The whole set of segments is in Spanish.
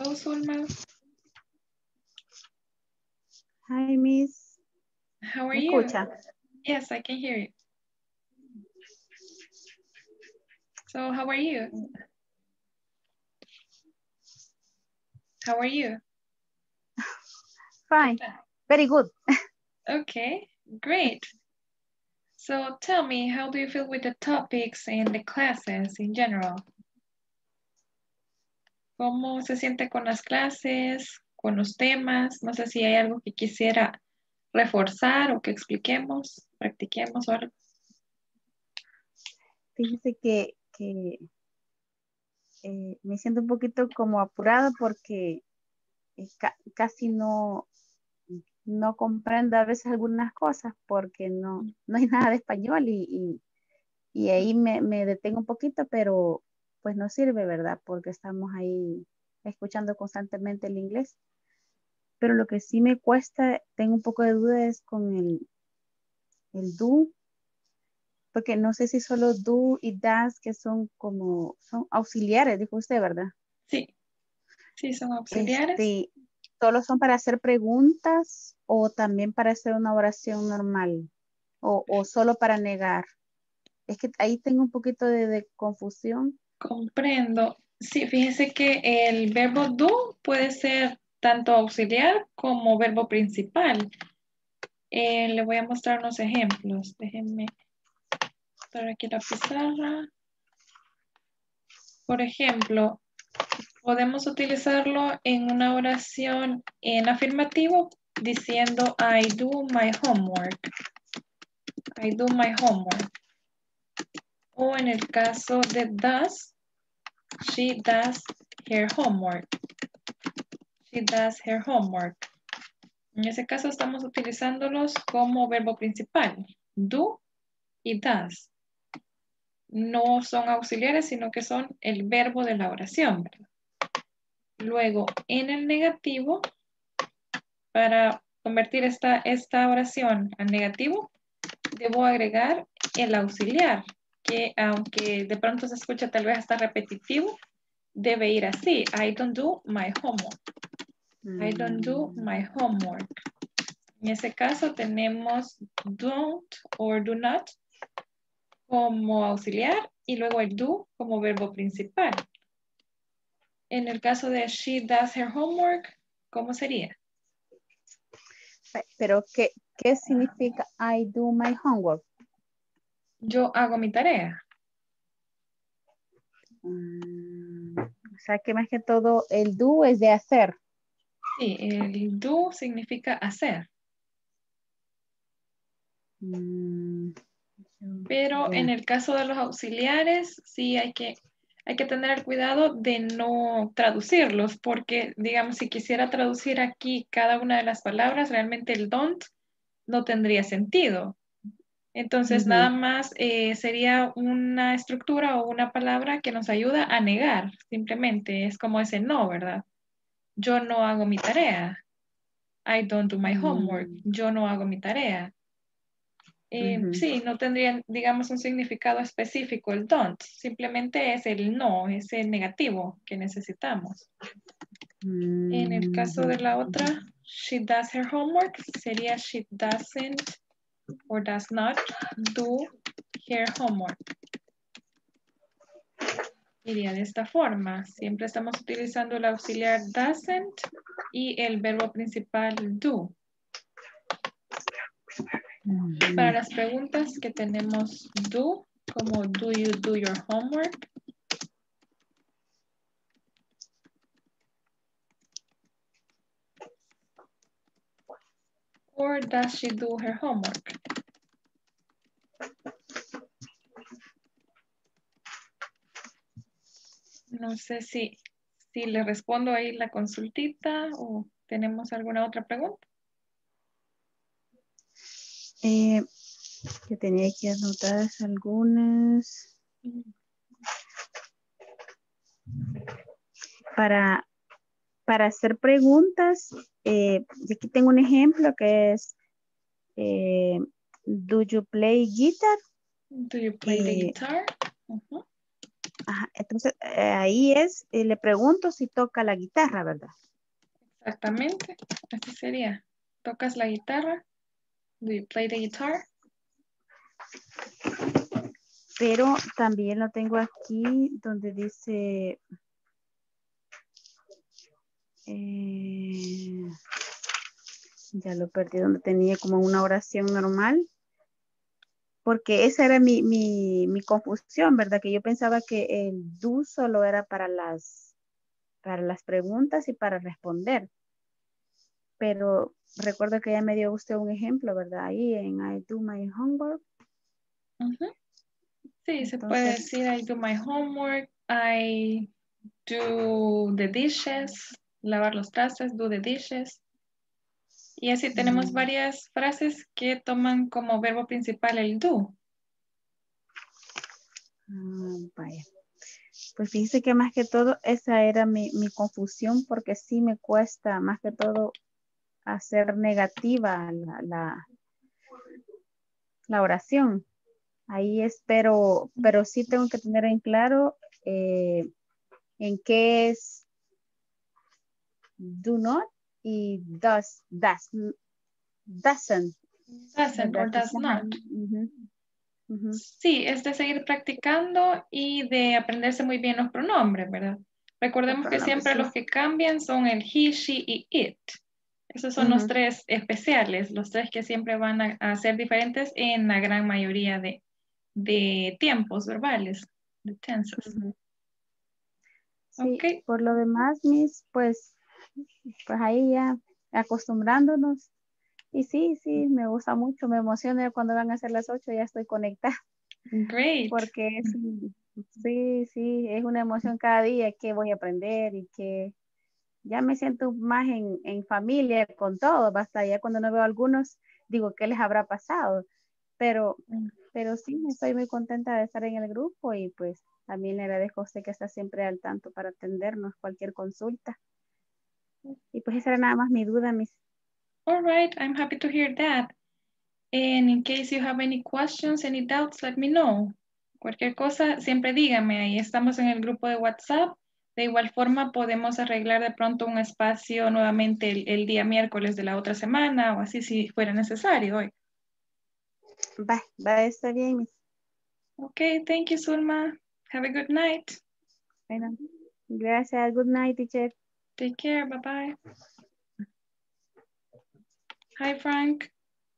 Hello, Zulma. Hi, Miss. How are ¿Me you? escucha? Yes, I can hear you. So, how are you? How are you? ¿Qué Fine. tal? Very good. Okay, great. So, tell me, how do you feel with the topics and the classes in general? ¿Cómo se siente con las clases, con los temas? No sé si hay algo que quisiera reforzar o que expliquemos, practiquemos o algo. Fíjese que me siento un poquito como apurada porque casi no comprendo a veces algunas cosas porque no hay nada de español y ahí me detengo un poquito, pero pues no sirve, ¿verdad? Porque estamos ahí escuchando constantemente el inglés. Pero lo que sí me cuesta, tengo un poco de duda es con el do, porque no sé si solo do y das que son auxiliares, dijo usted, ¿verdad? Sí, sí, son auxiliares. ¿Solo son para hacer preguntas o también para hacer una oración normal? ¿O solo para negar? Es que ahí tengo un poquito de confusión. Comprendo. Sí, fíjese que el verbo do puede ser tanto auxiliar como verbo principal. Le voy a mostrar unos ejemplos. Déjenme estar aquí la pizarra. Por ejemplo, podemos utilizarlo en una oración en afirmativo diciendo I do my homework. I do my homework. O en el caso de does, she does her homework. She does her homework. En ese caso estamos utilizándolos como verbo principal. Do y does. No son auxiliares, sino que son el verbo de la oración, ¿verdad? Luego, en el negativo, para convertir esta oración al negativo, debo agregar el auxiliar, que aunque de pronto se escucha tal vez hasta repetitivo, debe ir así. I don't do my homework. I don't do my homework. En ese caso tenemos don't or do not como auxiliar y luego el do como verbo principal. En el caso de she does her homework, ¿cómo sería? Pero, ¿qué significa I do my homework? Yo hago mi tarea. O sea, que más que todo el do es de hacer. Sí, el do significa hacer. Pero Ya. en el caso de los auxiliares, sí hay que tener el cuidado de no traducirlos, porque, digamos, si quisiera traducir aquí cada una de las palabras, realmente el don't no tendría sentido. Entonces, nada más sería una estructura o una palabra que nos ayuda a negar, simplemente. Es como ese no, ¿verdad? Yo no hago mi tarea. I don't do my homework. Yo no hago mi tarea. Sí, no tendría, digamos, un significado específico el don't. Simplemente es el no, es el negativo que necesitamos. En el caso de la otra, she does her homework, sería she doesn't or does not do her homework. Iría de esta forma. Siempre estamos utilizando el auxiliar doesn't y el verbo principal do. Para las preguntas que tenemos do, como do you do your homework? Or does she do her homework? No sé si le respondo ahí la consultita o tenemos alguna otra pregunta. Que tenía que anotar algunas. Para hacer preguntas, aquí tengo un ejemplo que es, do you play guitar? Do you play the guitar? Ajá, entonces, ahí es, le pregunto si toca la guitarra, ¿verdad? Exactamente, así sería. ¿Tocas la guitarra? Do you play the guitar? Pero también lo tengo aquí donde dice, ya lo perdí, donde tenía como una oración normal, porque esa era mi confusión, ¿verdad? Que yo pensaba que el do solo era para las preguntas y para responder. Pero recuerdo que ya me dio usted un ejemplo, ¿verdad? Ahí en I do my homework. Ujú. Sí, se puede Entonces, decir I do my homework, I do the dishes, lavar los trastes, do the dishes. Y así tenemos varias frases que toman como verbo principal el do. vaya. Pues fíjese que más que todo esa era mi confusión porque sí me cuesta más que todo hacer negativa la oración. Ahí espero, pero sí tengo que tener en claro en qué es do not y doesn't, Doesn't ¿verdad? or does Quizás not. ahí, ujú, ujú. Sí, es de seguir practicando y de aprenderse muy bien los pronombres, ¿verdad? Los Recordemos que pronombres, siempre sí. los que cambian son el he, she y it. Esos son los Ujú, tres especiales, los tres que siempre van a ser diferentes en la gran mayoría de tiempos verbales, de tenses. ujú. Ok, Sí, por lo demás, pues ahí ya acostumbrándonos. Y sí, sí, me gusta mucho, me emociona cuando van a ser las 8, ya estoy conectada, great. porque sí, sí, es una emoción cada día que voy a aprender y que ya me siento más en familia con todo, basta ya cuando no veo a algunos, digo, ¿qué les habrá pasado? Pero, pero sí, estoy muy contenta de estar en el grupo y pues también le agradezco a usted que está siempre al tanto para atendernos cualquier consulta. Y pues esa era nada más mi duda, mis. All right, I'm happy to hear that. And in case you have any questions, any doubts, let me know. Cualquier cosa, siempre dígame. Ahí estamos en el grupo de WhatsApp. De igual forma, podemos arreglar de pronto un espacio nuevamente el día miércoles de la otra semana o así si fuera necesario hoy. Va, está bien, mis. Okay, thank you, Zulma. Have a good night. Bueno, gracias. Good night, teacher. Take care. Bye-bye. Hi, Frank.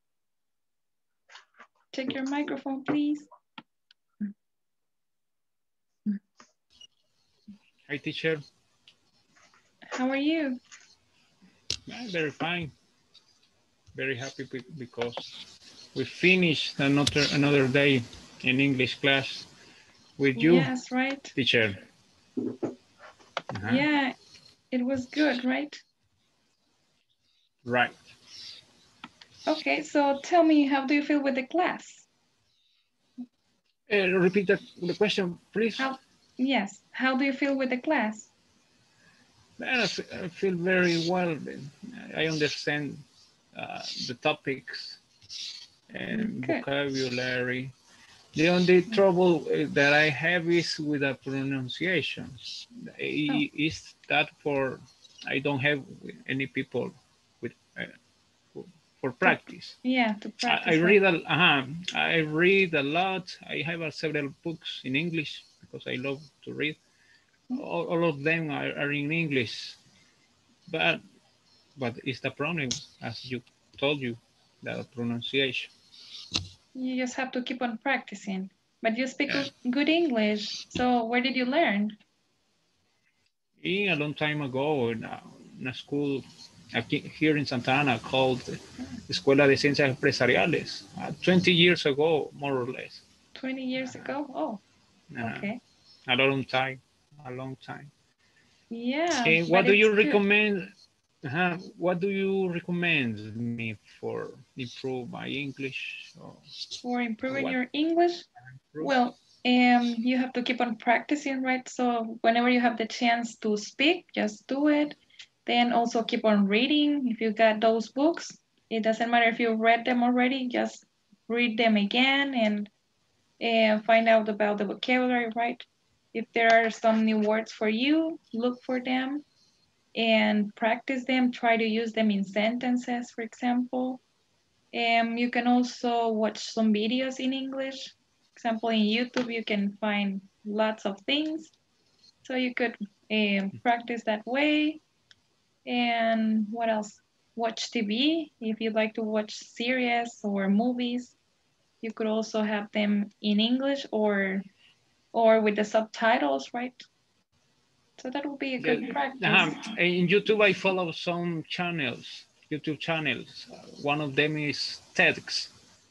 Check your microphone, please. Hi, teacher. How are you? Very fine. Very happy because we finished another day in English class with you, Yes, right. teacher. Yeah, it was good, right? Right. Okay, so tell me, how do you feel with the class? Repeat the question, please. Yes, how do you feel with the class? I feel very well. I understand the topics and Good. vocabulary. The only trouble that I have is with the pronunciation. Oh. Is that for I don't have any people with for practice. Yeah, to I practice read it. I read a lot. I have several books in English because I love to read. All of them are in English, but it's the problem, as you told you, the pronunciation. You just have to keep on practicing. But you speak Yeah. good English, so where did you learn? A long time ago in a school here in Santa Ana called Escuela de Ciencias Empresariales, 20 years ago, more or less. 20 years ago? Oh, okay. A long time, a long time. Yeah, What but do it's you good. recommend? What do you recommend me for improve my English? For improving What your English, improve? well, you have to keep on practicing, right? So whenever you have the chance to speak, just do it. Then also keep on reading. If you got those books, it doesn't matter if you read them already, just read them again and find out about the vocabulary, right? If there are some new words for you, look for them and practice them. Try to use them in sentences, for example. You can also watch some videos in English. For example, in YouTube, you can find lots of things. So you could practice that way. And what else? Watch TV. If you like to watch series or movies, you could also have them in English or with the subtitles, right? So that would be a good practice. In YouTube, I follow some channels, YouTube channels. One of them is TEDx,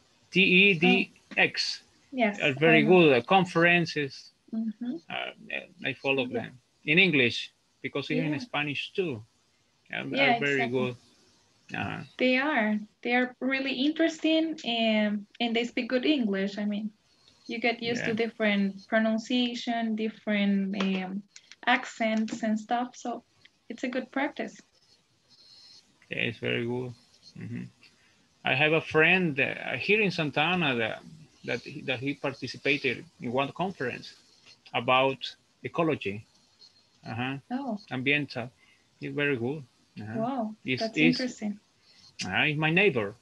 TEDx. Yes. Are very good conferences. I follow Yeah. them in English because even in Spanish too. Yeah, are very exactly. good. They are really interesting and they speak good English. I mean, you get used to different pronunciation, different accents and stuff. So it's a good practice. Yeah, it's very good. I have a friend here in Santa Ana that he participated in one conference about ecology, Oh, ambiental. It's very good. wow, that's It's interesting. my neighbor.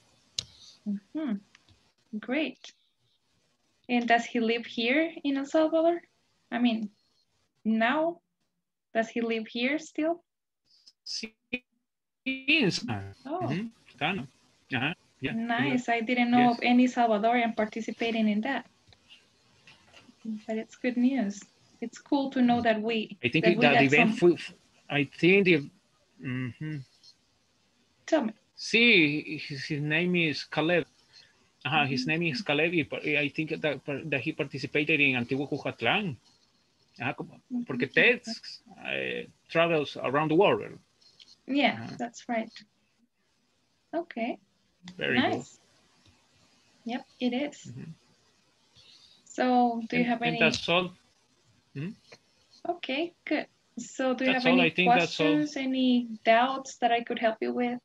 Great. And does he live here in El Salvador? I mean, now, does he live here still? Oh, Yeah. nice. I didn't know of any Salvadorian participating in that. But it's good news. It's cool to know that we I think that that event. some... I think the. Tell me. See, his name is Caleb. His name is Caleb. I think that he participated in Antiguo Cuscatlán. Porque TED travels around the world. Yeah, that's right. Okay. Very nice. Good. Yep, it is. So do you have any... that's all. Okay, good. So do you That's have all. any I think questions, any doubts that I could help you with?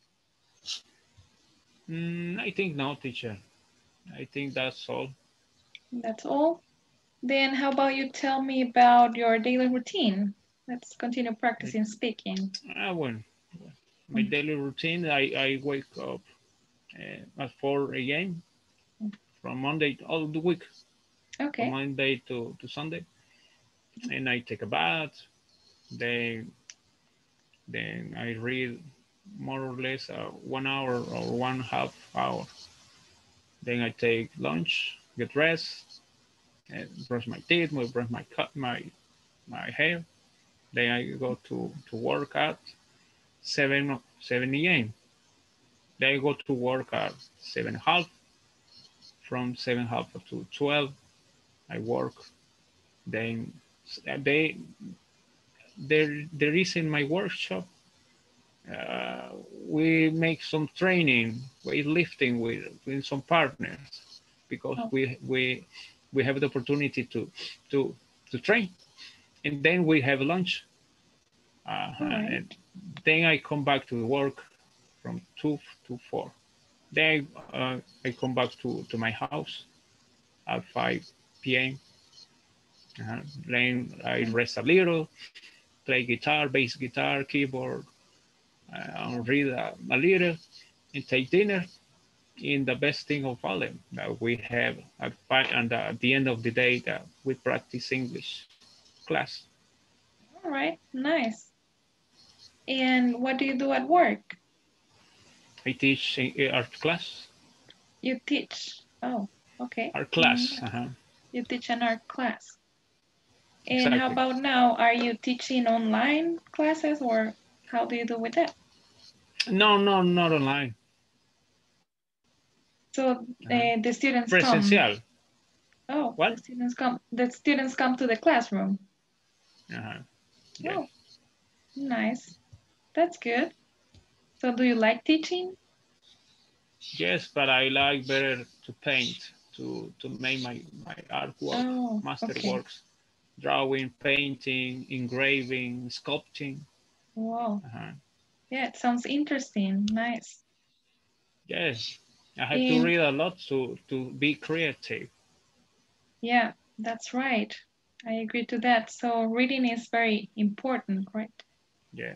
I think no, teacher. I think that's all. That's all? Then how about you tell me about your daily routine? Let's continue practicing speaking. Well, my daily routine, I wake up at 4 a.m. from Monday all the week. Okay. From Monday to Sunday. And I take a bath. Then I read more or less 1 hour or 1.5 hour. Then I take lunch, get dressed, and brush my teeth, brush my hair. Then I go to work at 7 a.m. Then I go to work at 7:30. From 7:30 to 12, I work. Then there is in my workshop. We make some training, weightlifting with some partners because we have the opportunity to train, and then we have lunch. And then I come back to work from 2 to 4. Then I come back to my house at 5 p.m. Then I rest a little, play guitar, bass guitar, keyboard, read a little, and take dinner. And the best thing of all them that we have at the end of the day that we practice English class. All right, nice. And what do you do at work? I teach art class. You teach? Oh, okay. Art class. You teach an art class. And exactly. How about now? Are you teaching online classes or how do you do with that? No, not online. So the students Presencial. come. Oh, what? The students come to the classroom. Yes. Oh, nice. That's good. So do you like teaching? Yes, but I like better to paint, to make my artwork, master works, drawing, painting, engraving, sculpting. Wow. Yeah, it sounds interesting. Nice. Yes, I have to read a lot to be creative. Yeah, that's right. I agree to that. So reading is very important, right? Yeah.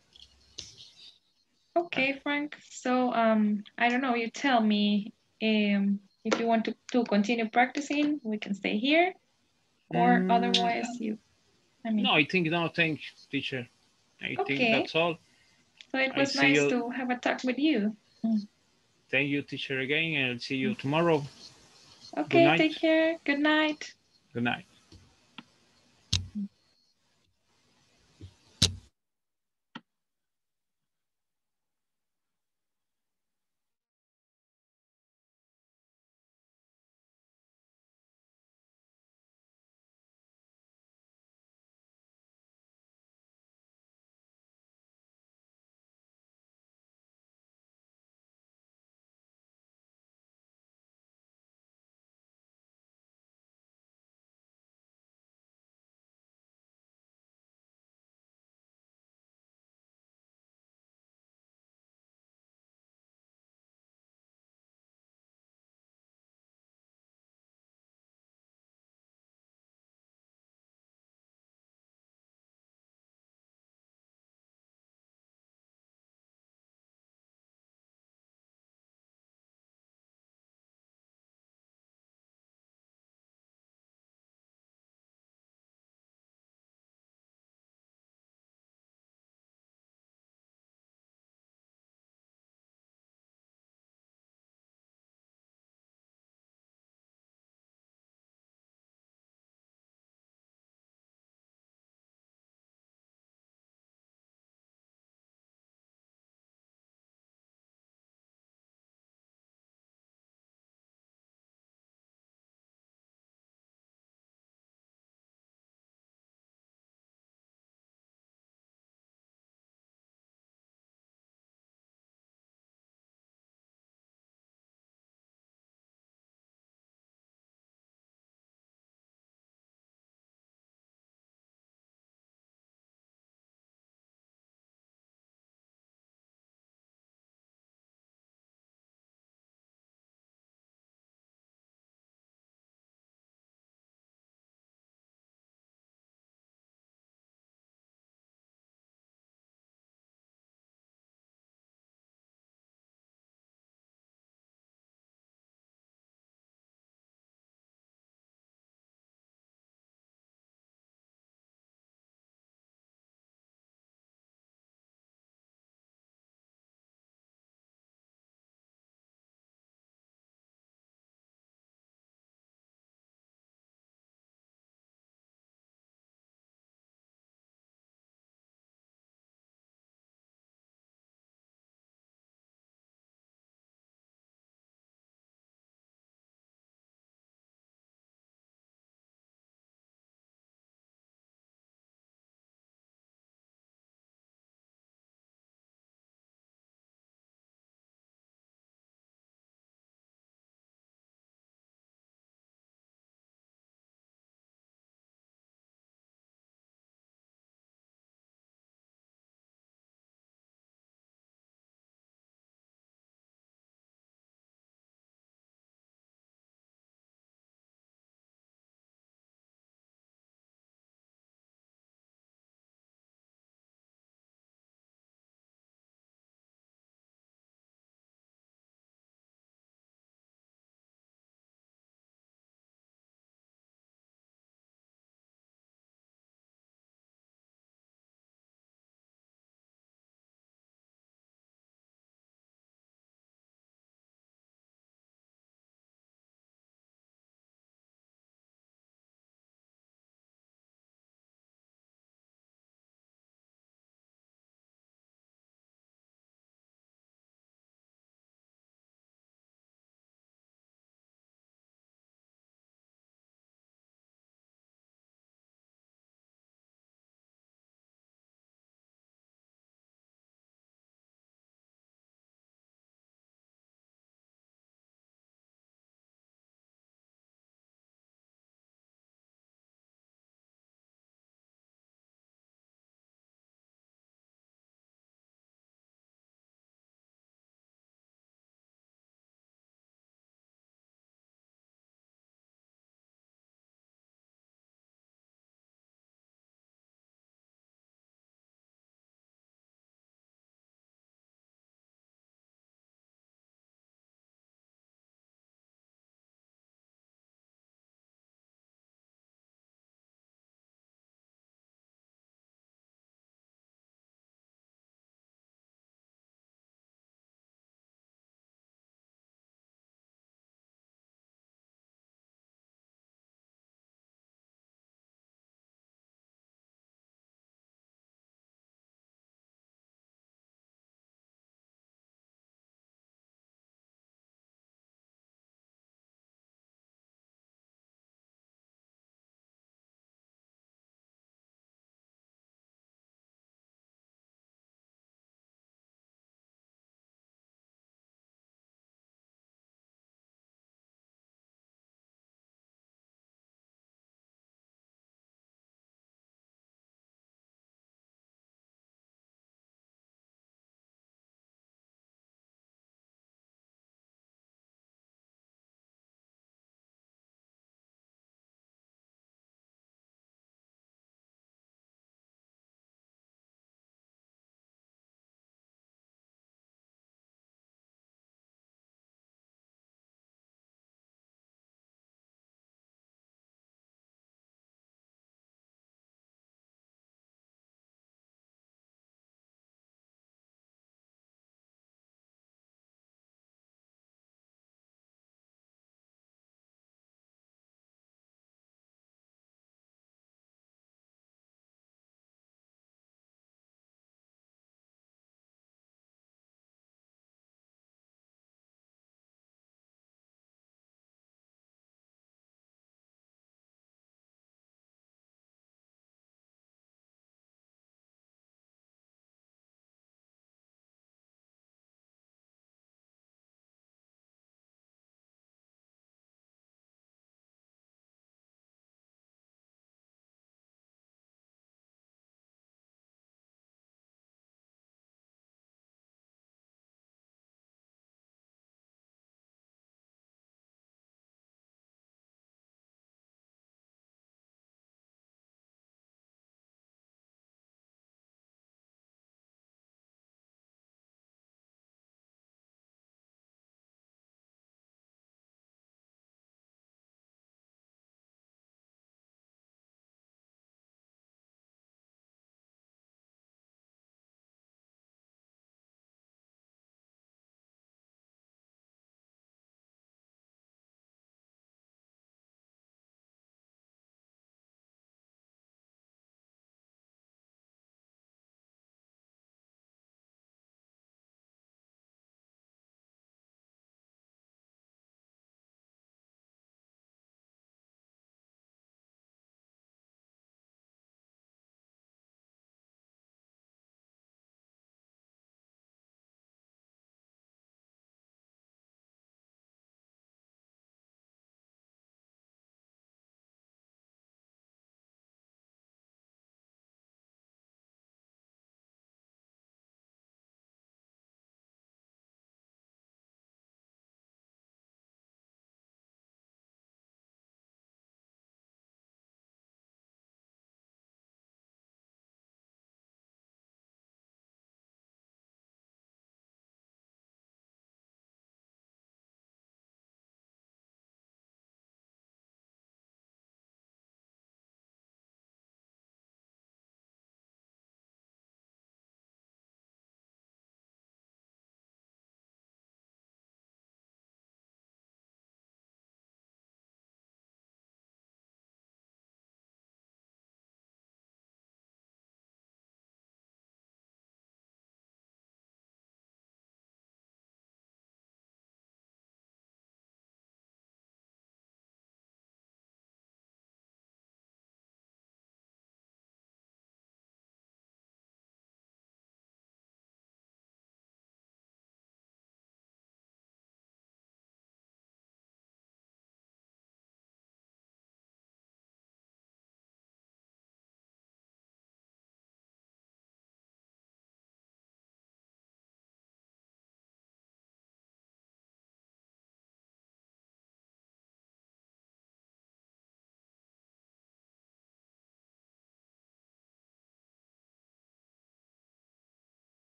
Okay, Frank. So I don't know, you tell me if you want to continue practicing, we can stay here, or otherwise I mean, No, I think no, thanks, teacher. I think okay. that's all. So it I was see nice you. to have a talk with you. Thank you, teacher, again, and I'll see you tomorrow. Good Okay, take night. care. Good night. Good night.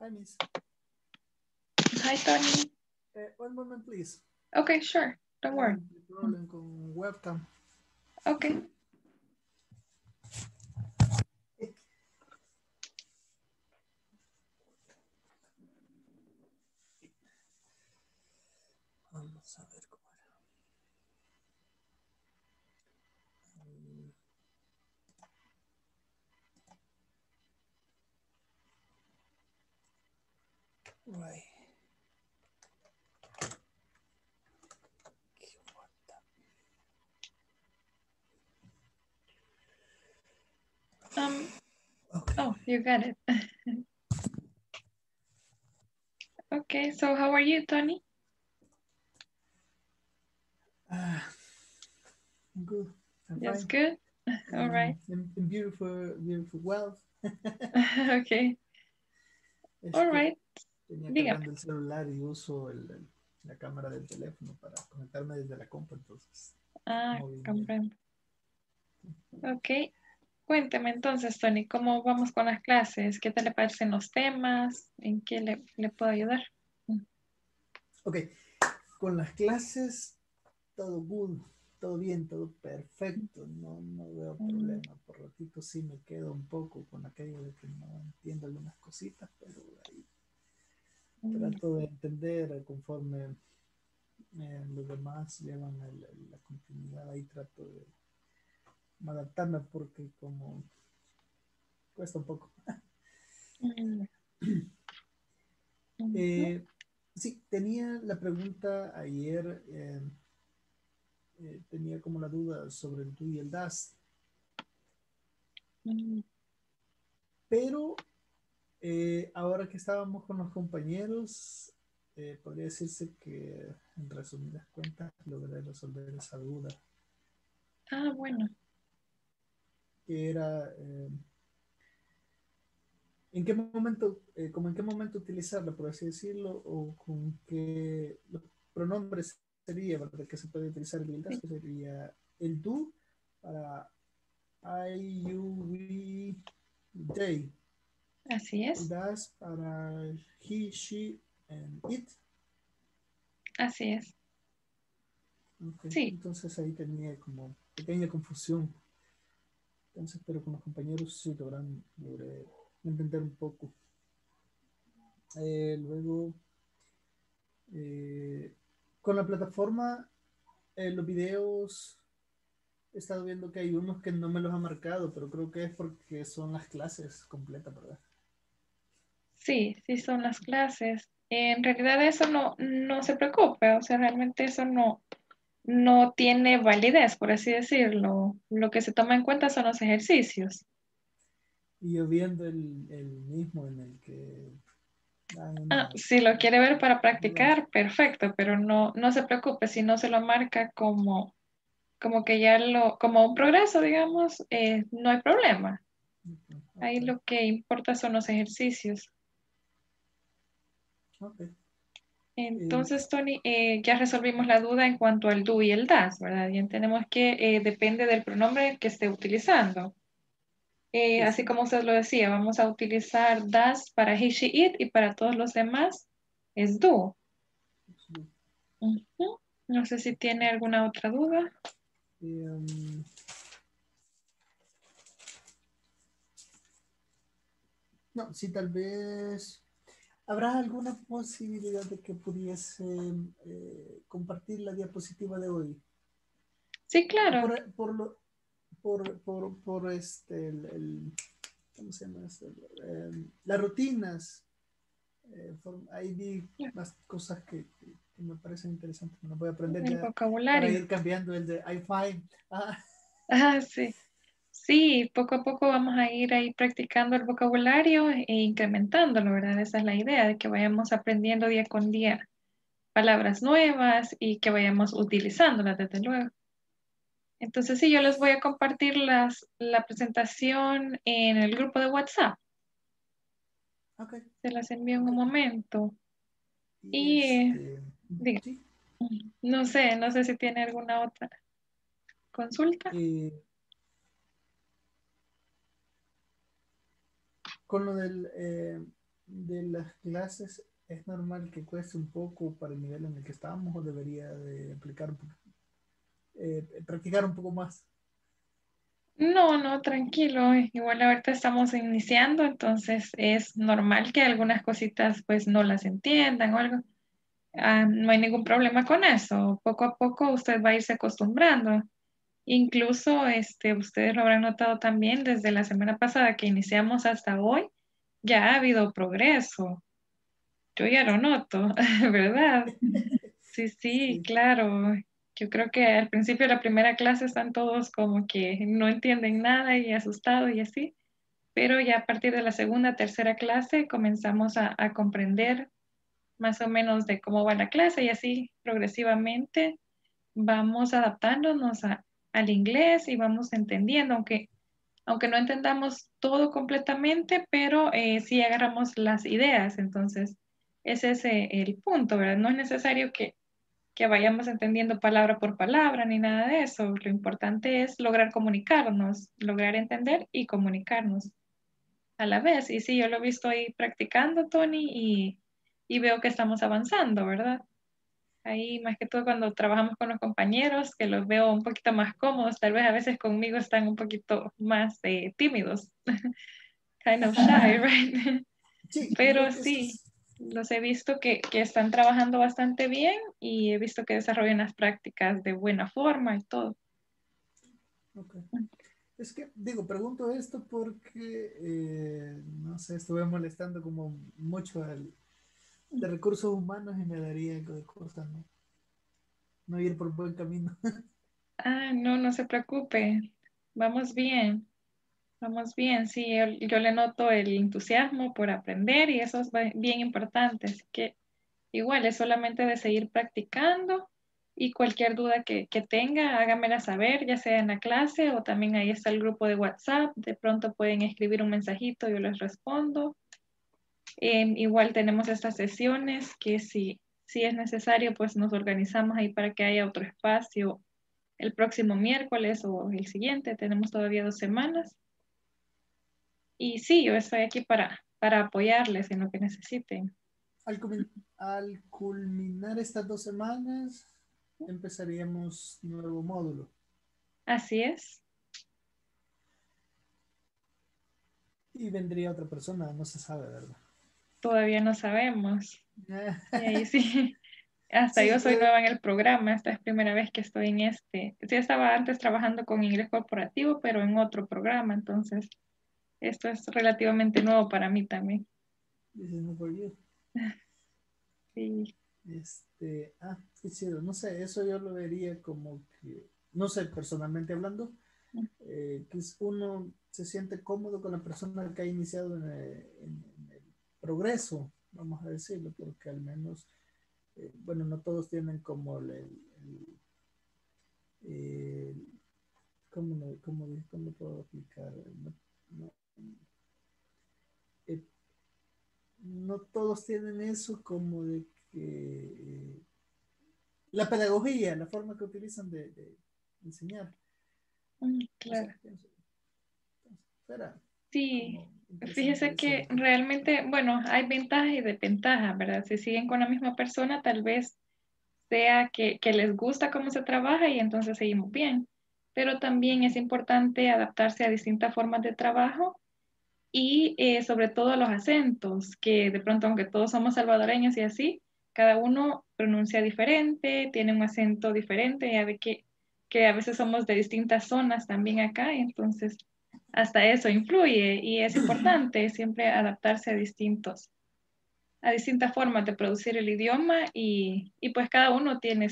Hi, Miss. Hi, Tony. One moment, please. Okay, sure. Don't worry. Problem con webcam. Okay. Vamos a ver cómo era. Right. Okay. Oh, you got it. Okay, so how are you, Tony? Good. I'm That's fine. good. All right. In beautiful wealth. Okay. All right. Tenía Dígame. cargando el celular y uso la cámara del teléfono para conectarme desde la compu, entonces. Ah, muy bien. comprendo. Ok. Cuénteme entonces, Tony, ¿cómo vamos con las clases? ¿Qué tal le parecen los temas? ¿En qué le puedo ayudar? Ok, con las clases, todo good, todo bien, todo perfecto, no veo problema. Por ratito sí me quedo un poco con aquello de que no entiendo algunas cositas, pero ahí trato de entender conforme los demás llevan la continuidad, ahí trato de adaptarme porque como cuesta un poco. Sí, tenía la pregunta ayer, tenía como la duda sobre el do y el das, pero ahora que estábamos con los compañeros, podría decirse que en resumidas cuentas logré resolver esa duda. Ah, bueno. Que era en qué momento, como en qué momento utilizarla, por así decirlo, o con qué los pronombres sería, ¿verdad? Que se puede utilizar el das, que sería el do para I, you, we, they. Así es. El das para he, she, and it. Así es. Okay. Sí. Entonces ahí tenía como pequeña confusión. Entonces, pero con los compañeros sí logré entender un poco. Luego, con la plataforma, los videos, he estado viendo que hay unos que no me los ha marcado, pero creo que es porque son las clases completas, ¿verdad? Sí, sí son las clases. En realidad eso no se preocupe, o sea, realmente eso no tiene validez, por así decirlo. Lo que se toma en cuenta son los ejercicios. Y yo viendo el mismo en el que dan una... Si lo quiere ver para practicar, perfecto, pero no se preocupe, si no se lo marca como que ya como un progreso, digamos, no hay problema. Ahí lo que importa son los ejercicios. Okay. Entonces, Tony, ya resolvimos la duda en cuanto al do y el das, ¿verdad? Ya entendemos que depende del pronombre que esté utilizando. Así como usted lo decía, vamos a utilizar das para he, she, it y para todos los demás es do. No sé si tiene alguna otra duda. No, sí, tal vez... ¿Habrá alguna posibilidad de que pudiese compartir la diapositiva de hoy? Sí, claro. Por ¿cómo se llama esto? Las rutinas. Ahí vi más cosas que me parecen interesantes. Me voy a aprender El ya vocabulario. para ir cambiando el de I find. Sí. Sí, poco a poco vamos a ir ahí practicando el vocabulario e incrementándolo, ¿verdad? Esa es la idea, de que vayamos aprendiendo día con día palabras nuevas y que vayamos utilizándolas, desde luego. Entonces, sí, yo les voy a compartir la presentación en el grupo de WhatsApp. Okay. Se las envío en un momento. Y diga, sí. no sé si tiene alguna otra consulta. Con lo del de las clases, ¿es normal que cueste un poco para el nivel en el que estábamos o debería de aplicar practicar un poco más? No, no, tranquilo. Igual ahorita estamos iniciando, entonces es normal que algunas cositas pues no las entiendan o algo. No hay ningún problema con eso. Poco a poco usted va a irse acostumbrando. Incluso ustedes lo habrán notado también desde la semana pasada que iniciamos hasta hoy, ya ha habido progreso. Yo ya lo noto, ¿verdad? Sí, sí, Sí. claro. Yo creo que al principio de la primera clase están todos como que no entienden nada y asustados y así, pero ya a partir de la segunda, tercera clase comenzamos a comprender más o menos de cómo va la clase y así progresivamente vamos adaptándonos al inglés y vamos entendiendo, aunque no entendamos todo completamente, pero sí agarramos las ideas. Entonces, ese es el punto, ¿verdad? No es necesario que vayamos entendiendo palabra por palabra ni nada de eso. Lo importante es lograr comunicarnos, lograr entender y comunicarnos a la vez. Y sí, yo lo he visto ahí practicando, Tony, y veo que estamos avanzando, ¿verdad? Ahí más que todo cuando trabajamos con los compañeros, que los veo un poquito más cómodos, tal vez a veces conmigo están un poquito más tímidos, kind of shy, right? Sí, Pero eso sí, es. los he visto que están trabajando bastante bien y he visto que desarrollan las prácticas de buena forma y todo. Ok. Es que, digo, pregunto esto porque, no sé, estuve molestando como mucho de recursos humanos y me daría cosa, ¿no? No ir por buen camino. Ah, no, no se preocupe, vamos bien. Vamos bien, sí, yo le noto el entusiasmo por aprender y eso es bien importante. Así que igual es solamente de seguir practicando y cualquier duda que tenga, hágamela saber, ya sea en la clase o también ahí está el grupo de WhatsApp. De pronto pueden escribir un mensajito, yo les respondo. Igual tenemos estas sesiones que si es necesario, pues nos organizamos ahí para que haya otro espacio el próximo miércoles o el siguiente. Tenemos todavía 2 semanas. Y sí, yo estoy aquí para apoyarles en lo que necesiten. Al culminar estas 2 semanas, empezaríamos nuevo módulo. Así es, Y vendría otra persona, no se sabe, ¿verdad? todavía no sabemos. Y ahí sí, hasta yo Sí, soy nueva en el programa, esta es primera vez que estoy en este. Sí estaba antes trabajando con inglés corporativo, pero en otro programa, entonces esto es relativamente nuevo para mí también. this is not for you. Sí, Qué chido. No sé, eso yo lo vería como que, no sé, personalmente hablando, que uno se siente cómodo con la persona que ha iniciado en el progreso, vamos a decirlo, porque al menos, bueno, no todos tienen como el- ¿cómo puedo aplicar? No, no, eh, no todos tienen eso como de que la pedagogía, la forma que utilizan de enseñar. No sé, claro. pienso. Será Sí, como interesante fíjese eso que de que realmente, bueno, hay ventajas y desventajas, ¿verdad? Si siguen con la misma persona, tal vez sea que les gusta cómo se trabaja y entonces seguimos bien. Pero también es importante adaptarse a distintas formas de trabajo y sobre todo a los acentos, que de pronto, aunque todos somos salvadoreños y así, cada uno pronuncia diferente, tiene un acento diferente, ya ve que a veces somos de distintas zonas también acá, entonces hasta eso influye y es importante siempre adaptarse a distintas formas de producir el idioma y pues cada uno tiene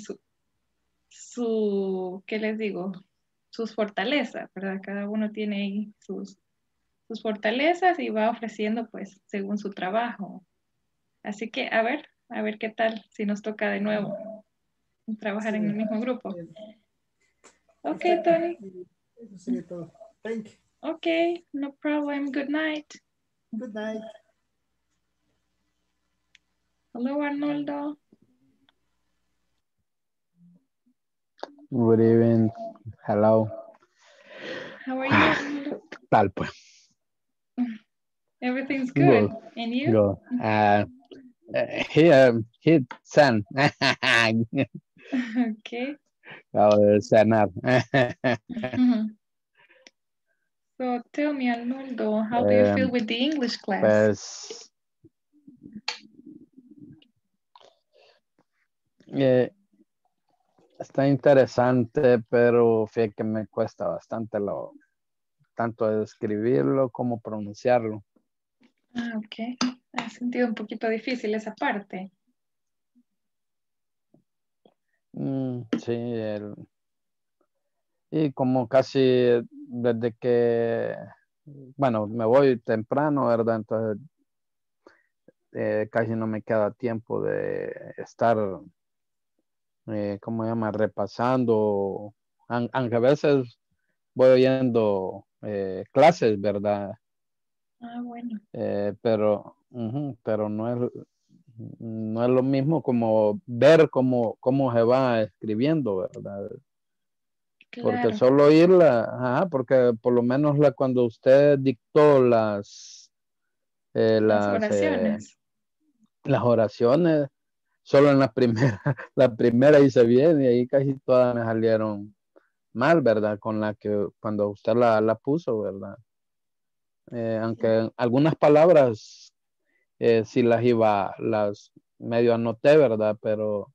¿qué les digo? Sus fortalezas, ¿verdad? Cada uno tiene ahí sus fortalezas y va ofreciendo pues según su trabajo. Así que a ver qué tal si nos toca de nuevo trabajar en el sí, mismo grupo. bien, Ok, perfecto. Tony. Y eso sería todo. Thank you. Ok, no problem. Good night. Good night. Hello, Arnoldo. Good evening. Hello. How are you, Arnoldo? Tal pues. Everything's good. Good. And you? Good. He san. Okay. Acabo de cenar. Mhm. So tell me, Arnoldo, how do you feel with the English class? Pues está interesante, pero fíjate que me cuesta bastante tanto escribirlo como pronunciarlo. Ah, ok. He sentido un poquito difícil esa parte. Sí, y como casi desde que, bueno, me voy temprano, ¿verdad? Entonces casi no me queda tiempo de estar, ¿cómo se llama? Repasando, aunque a veces voy oyendo clases, ¿verdad? Ah, bueno. Pero no es lo mismo como ver cómo se va escribiendo, ¿verdad? Porque Claro. solo oírla, porque por lo menos cuando usted dictó Las oraciones. las oraciones, solo en la primera, la primera hice bien y ahí casi todas me salieron mal, ¿verdad? Con la que cuando usted la puso, ¿verdad? Aunque algunas palabras sí las medio anoté, ¿verdad? Pero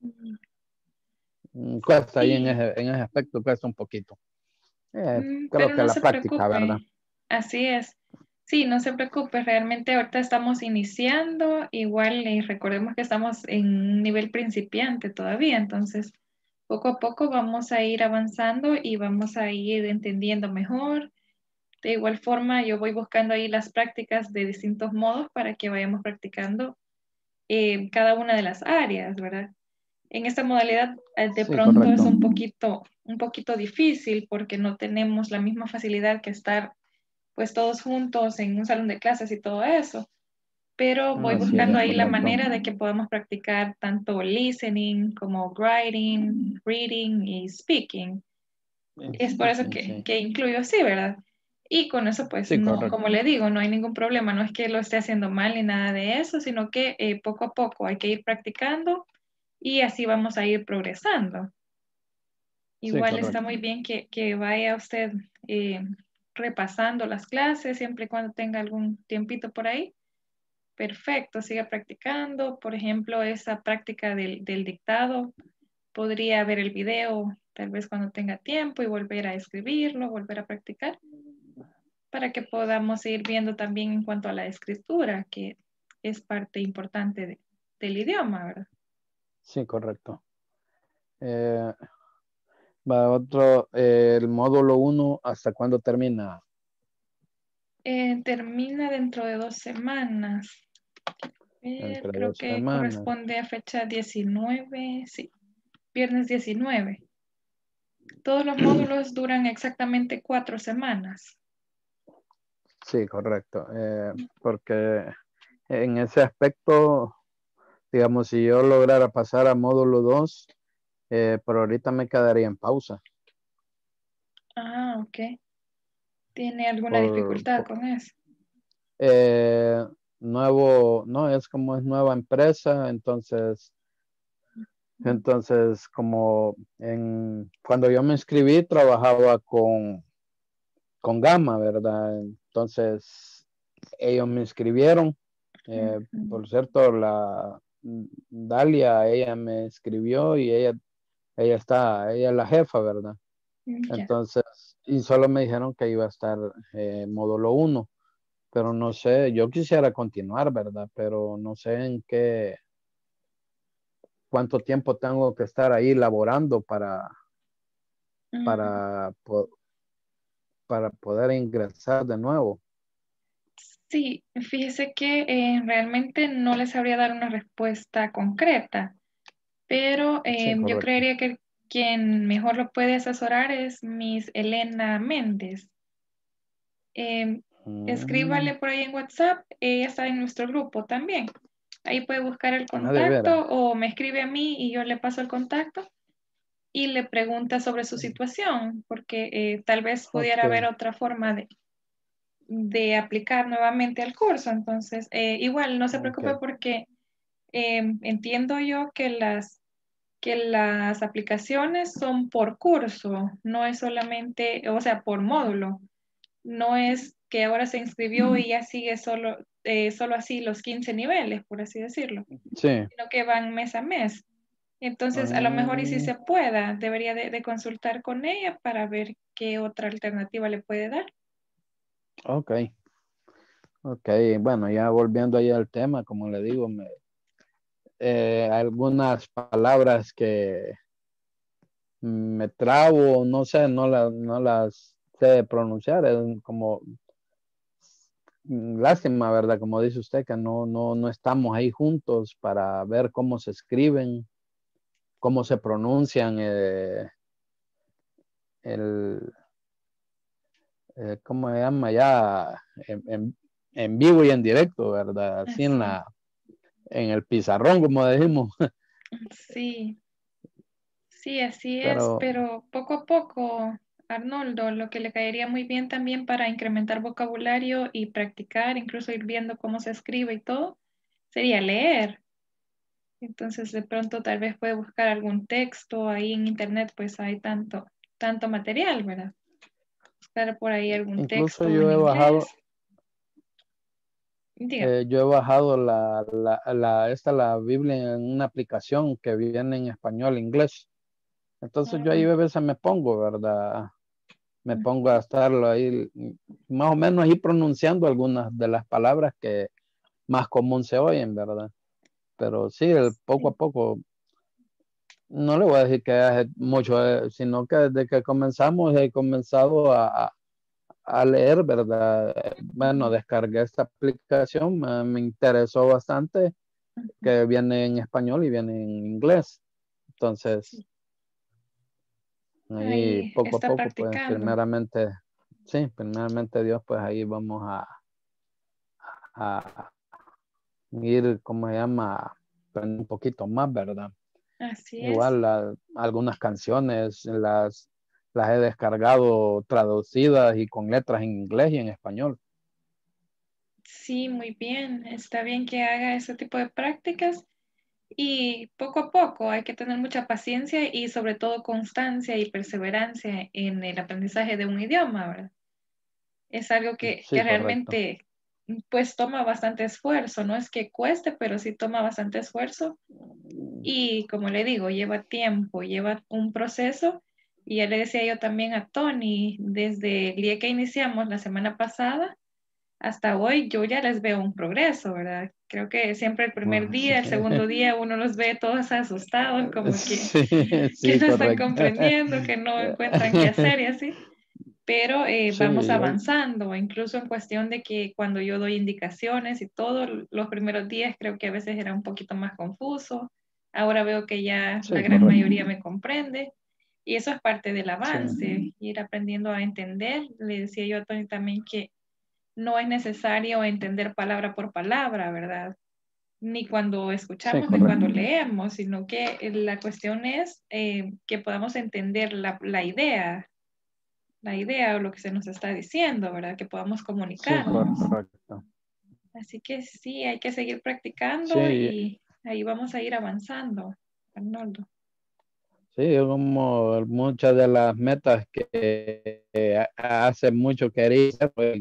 cuesta ahí Sí. en ese aspecto, cuesta un poquito. Creo Pero que no la se práctica, ¿verdad? preocupe. Así es. Sí, no se preocupe. Realmente ahorita estamos iniciando. Igual recordemos que estamos en un nivel principiante todavía. Entonces, poco a poco vamos a ir avanzando y vamos a ir entendiendo mejor. De igual forma, yo voy buscando ahí las prácticas de distintos modos para que vayamos practicando cada una de las áreas, ¿verdad? En esta modalidad de Sí, pronto es correcto. un poquito difícil porque no tenemos la misma facilidad que estar pues todos juntos en un salón de clases y todo eso. Pero voy Así buscando es, ahí la correcto. manera de que podamos practicar tanto listening como writing, reading y speaking. Es por eso Sí. que incluyo así, ¿verdad? Y con eso, pues, Sí, no, correcto. como le digo, no hay ningún problema. No es que lo esté haciendo mal ni nada de eso, sino que poco a poco hay que ir practicando y así vamos a ir progresando. Sí, Igual está correcto. muy bien que vaya usted repasando las clases siempre y cuando tenga algún tiempito por ahí. Perfecto, siga practicando. Por ejemplo, esa práctica del dictado, podría ver el video tal vez cuando tenga tiempo y volver a escribirlo, volver a practicar, para que podamos ir viendo también en cuanto a la escritura, que es parte importante del idioma, ¿verdad? Sí, correcto. Va otro, el módulo 1, ¿hasta cuándo termina? Termina dentro de 2 semanas. Entre Creo 2 que semanas. corresponde a fecha 19, sí, viernes 19. Todos los módulos duran exactamente 4 semanas. Sí, correcto. Porque en ese aspecto, digamos, si yo lograra pasar a módulo 2, pero ahorita me quedaría en pausa. Ah, ok. ¿Tiene alguna Por, dificultad por- con eso? no, es como es nueva empresa, entonces como cuando yo me inscribí, trabajaba con Gama, ¿verdad? Entonces, ellos me inscribieron. Por cierto, la Dalia, ella me escribió y ella es la jefa, ¿verdad? Ya. Entonces, y solo me dijeron que iba a estar módulo 1, pero no sé, yo quisiera continuar, ¿verdad? Pero no sé cuánto tiempo tengo que estar ahí laborando para, po- para poder ingresar de nuevo. Sí, fíjese que realmente no les sabría dar una respuesta concreta, pero Sí, yo correcto. creería que quien mejor lo puede asesorar es Miss Elena Méndez. Escríbale por ahí en WhatsApp, ella está en nuestro grupo también. Ahí puede buscar el De veras. contacto o me escribe a mí y yo le paso el contacto y le pregunta sobre su situación, porque tal vez pudiera haber Ok. otra forma de aplicar nuevamente al curso. Entonces, igual no se preocupe Ok. porque entiendo yo que las aplicaciones son por curso, no es solamente, o sea, por módulo. No es que ahora se inscribió y ya sigue solo así los 15 niveles, por así decirlo, Sí. sino que van mes a mes. Entonces, a lo mejor y si Mm, se pueda, debería de consultar con ella para ver qué otra alternativa le puede dar. ok. Ok. Bueno, ya volviendo ahí al tema, como le digo, algunas palabras que me trabo, no sé, no las sé pronunciar, es como lástima, ¿verdad? Como dice usted, que no estamos ahí juntos para ver cómo se escriben, cómo se pronuncian, el, ¿cómo se llama? Ya en vivo y en directo, ¿verdad? Así Así, en el pizarrón, como decimos. sí, sí, así es, Pero pero poco a poco, Arnoldo, lo que le caería muy bien también para incrementar vocabulario y practicar, incluso ir viendo cómo se escribe y todo, sería leer. Entonces, de pronto tal vez puede buscar algún texto ahí en internet, pues hay tanto material, ¿verdad? Buscar por ahí algún incluso texto en inglés. Diga. yo he bajado la Biblia en una aplicación que viene en español e inglés. Entonces yo ahí Ah, a veces me pongo, ¿verdad? Me pongo a ujú. estarlo ahí, más o menos ahí pronunciando algunas de las palabras que más común se oyen, ¿verdad? Pero sí, poco a Sí, poco, no le voy a decir que hace mucho, sino que desde que comenzamos he comenzado a leer, ¿verdad? Bueno, ujú, descargué esta aplicación, me interesó bastante, ujú. que viene en español y viene en inglés. Entonces, Sí. ahí Ahí poco a está poco, pues practicando. primeramente, sí, primeramente Dios, pues ahí vamos a ir, ¿cómo se llama? Aprender un poquito más, ¿verdad? Así es. Igual algunas canciones las he descargado traducidas y con letras en inglés y en español. Sí, muy bien. Está bien que haga ese tipo de prácticas y poco a poco hay que tener mucha paciencia y sobre todo constancia y perseverancia en el aprendizaje de un idioma, ¿verdad? Es algo que Sí, correcto. realmente pues toma bastante esfuerzo. No es que cueste, pero sí toma bastante esfuerzo. Y como le digo, lleva tiempo, lleva un proceso. Y ya le decía yo también a Tony, desde el día que iniciamos la semana pasada hasta hoy, yo ya les veo un progreso, ¿verdad? Creo que siempre el primer Ah, sí. día, el segundo día, uno los ve todos asustados, como Sí, que sí, no están correcto. comprendiendo, que no encuentran qué hacer y así. Pero vamos Sí, avanzando, incluso en cuestión de que cuando yo doy indicaciones y todo, los primeros días creo que a veces era un poquito más confuso. Ahora veo que ya la sí, gran correcto. mayoría me comprende y eso es parte del Sí, avance, ir aprendiendo a entender. Le decía yo a Tony también que no es necesario entender palabra por palabra, ¿verdad? Ni cuando sí, escuchamos ni correcto. cuando leemos, sino que la cuestión es que podamos entender la idea o lo que se nos está diciendo, ¿verdad? Que podamos Sí, comunicarnos. correcto. Así que sí, hay que seguir practicando Sí, y ahí vamos a ir avanzando, Arnoldo. sí, como muchas de las metas que hace mucho quería, pues,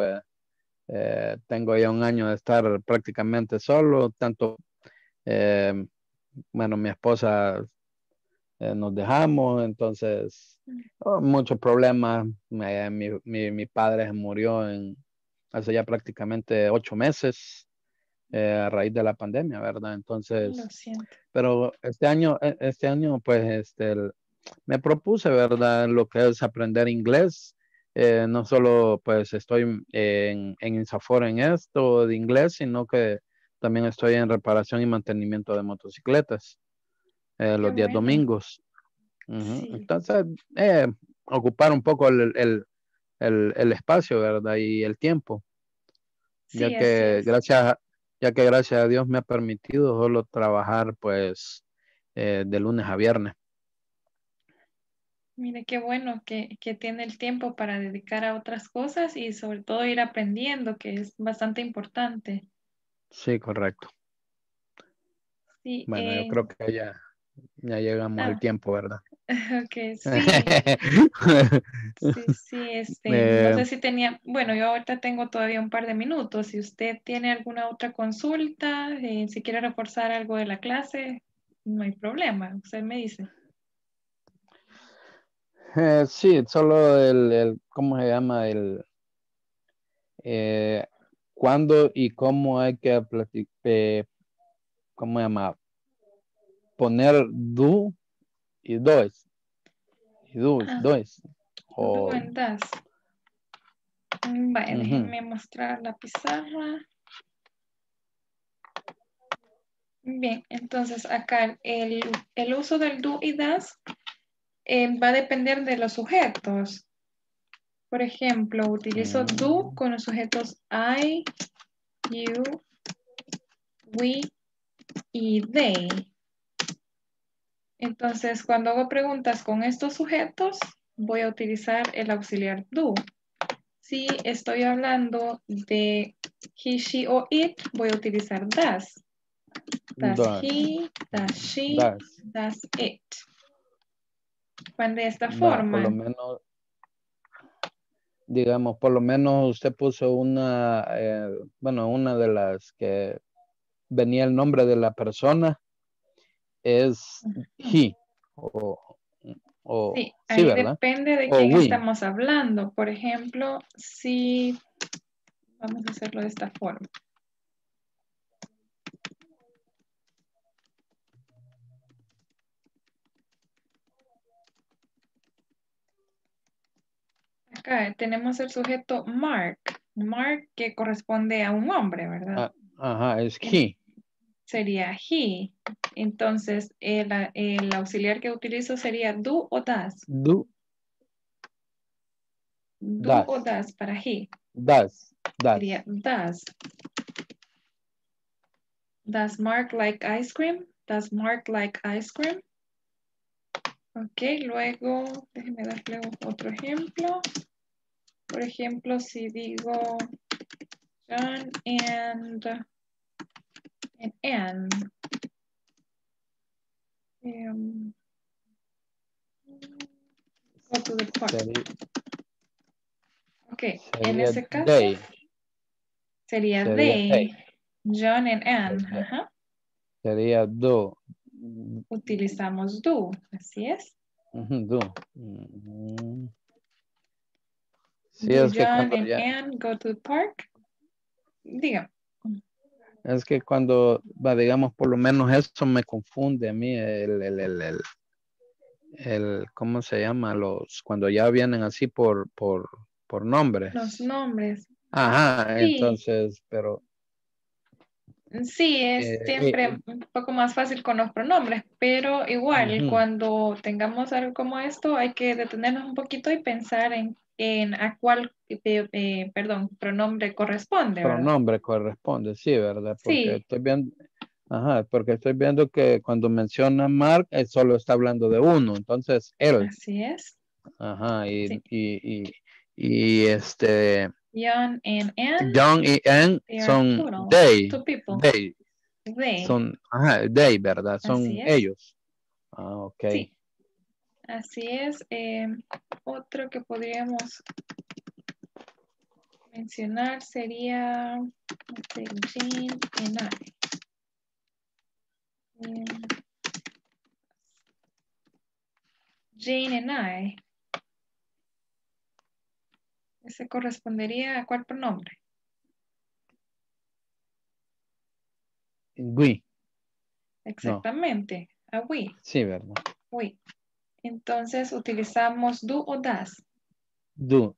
tengo ya un año de estar prácticamente solo, tanto, eh, bueno, mi esposa nos dejamos, entonces, muchos problemas. Mi padre se murió hace ya prácticamente 8 meses a raíz de la pandemia, ¿verdad? Lo Entonces, siento. pero este año, pues, me propuse, ¿verdad? Lo que es aprender inglés. No solo, pues, estoy en Insafor en esto de inglés, sino que también estoy en reparación y mantenimiento de motocicletas Qué los días bueno. domingos. Ujú. Sí, Entonces, ocupar un poco el espacio, ¿verdad? Y el tiempo, ya sí, así que es. gracias, ya que gracias a Dios me ha permitido solo trabajar, pues, de lunes a viernes. Mire qué bueno que tiene el tiempo para dedicar a otras cosas y sobre todo ir aprendiendo, que es bastante importante. Sí, correcto. Sí, Bueno, yo creo que ya llegamos al ah, tiempo, ¿verdad? ok, sí, sí, no Eh, sé si tenía, bueno, yo ahorita tengo todavía un par de minutos. Si usted tiene alguna otra consulta, si quiere reforzar algo de la clase, no hay problema, usted me dice. sí, solo ¿cómo se llama? Eh, ¿Cuándo y cómo hay que ¿cómo se llama? Poner do y does. Y does, Ah, does. do O, and does. Vaya, ujú. déjenme mostrar la pizarra. Bien, entonces acá el uso del do y does va a depender de los sujetos. Por ejemplo, utilizo do con los sujetos I, you, we y they. Entonces, cuando hago preguntas con estos sujetos, voy a utilizar el auxiliar do. Si estoy hablando de he, she o it, voy a utilizar does. Does Does, he, does she, does. does it. Van de esta Va, por lo forma. menos, digamos, por lo menos usted puso bueno, una de las que venía el nombre de la persona es he o Sí, sí, ahí ¿verdad? depende de O quién we. estamos hablando. Por ejemplo, si vamos a hacerlo de esta forma. Acá tenemos el sujeto Mark. Mark que corresponde a un hombre, ¿verdad? Ajá, es En- he. Sería he. Entonces, el auxiliar que utilizo sería do o does. Do, Do o does, does para he. does, Sería does. does. Does Mark like ice cream? Does Mark like ice cream? Ok, luego, déjenme darle otro ejemplo. Por ejemplo, si digo John and Anne. Go to the park. Ok, en Sería ese caso they. sería Sería they. they. John and Anne. Sería, Ajá. sería do. Utilizamos do. Así es. Do. Mm. Sí, Do es que John cuando and ya, Anne go to the park? Diga. es que cuando, va, digamos, por lo menos eso me confunde a mí, ¿cómo se llama? Cuando ya vienen así por Los nombres. nombres. Ajá, Sí, entonces, pero, sí, es eh, siempre un poco más fácil con los pronombres, pero igual ujú, cuando tengamos algo como esto hay que detenernos un poquito y pensar en a cuál, perdón, pronombre corresponde, ¿verdad? pronombre corresponde, sí, ¿verdad? Porque Sí, estoy viendo, ajá, porque estoy viendo que cuando menciona Mark, solo está hablando de uno, entonces él, así es. ajá, Sí. y John and Anne, John y Anne they are son plural, they, two people. they, They, son, ajá, they, ¿verdad? así Son es. ellos. Ah, ok. Sí, así es. Otro que podríamos mencionar sería Jane and I. Jane and I. Ese correspondería a cuál pronombre. We, no, Exactamente, a we. sí, ¿verdad? We. Entonces utilizamos do o does. Do,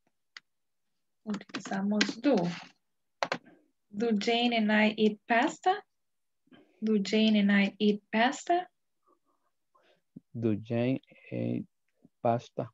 Utilizamos do. Do Jane and I eat pasta? Do Jane and I eat pasta? do Jane pasta.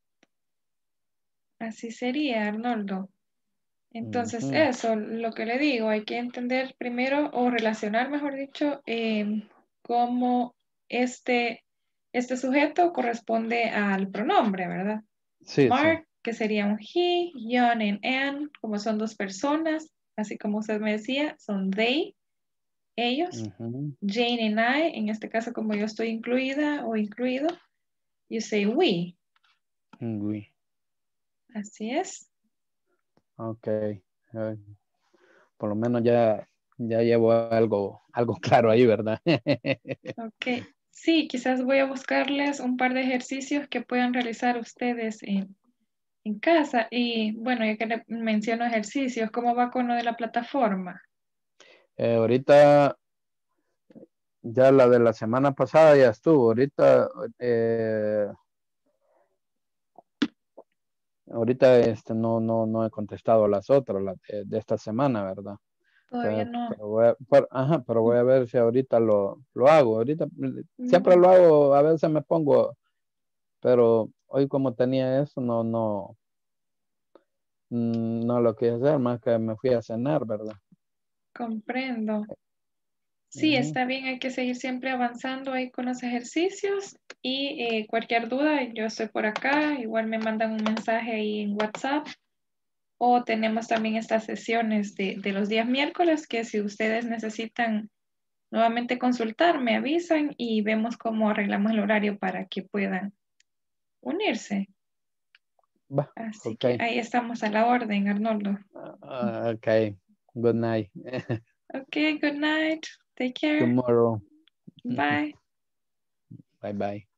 Así sería, Arnoldo. Entonces, Ujú. eso, lo que le digo, hay que entender primero o relacionar, mejor dicho, cómo este Este sujeto corresponde al pronombre, ¿verdad? Sí, Mark, que sería un he, John and Anne, como son dos personas, así como usted me decía, son they, ellos. sí. Ujú. Jane and I, en este caso como yo estoy incluida o incluido, you say we. We. Así es. Ok. Por lo menos ya llevo algo claro ahí, ¿verdad? Ok. Sí, quizás voy a buscarles un par de ejercicios que puedan realizar ustedes en casa. Y bueno, ya que le menciono ejercicios, ¿cómo va con lo de la plataforma? Ahorita ya la de la semana pasada ya estuvo. Ahorita no he contestado las otras, las de esta semana, ¿verdad? Todavía no. Pero voy a ver si ahorita lo hago. Ahorita siempre Mm, lo hago, a veces me pongo, pero hoy como tenía eso, no lo quise hacer, más que me fui a cenar, ¿verdad? comprendo. Sí, Ujú. está bien, hay que seguir siempre avanzando ahí con los ejercicios y cualquier duda, yo estoy por acá, igual me mandan un mensaje ahí en WhatsApp o tenemos también estas sesiones de los días miércoles que si ustedes necesitan nuevamente consultar, me avisan y vemos cómo arreglamos el horario para que puedan unirse. Va, Así ok. que ahí estamos a la orden, Arnoldo. Ok. Good night. Ok, good night. Take care. Tomorrow. Bye. Bye bye.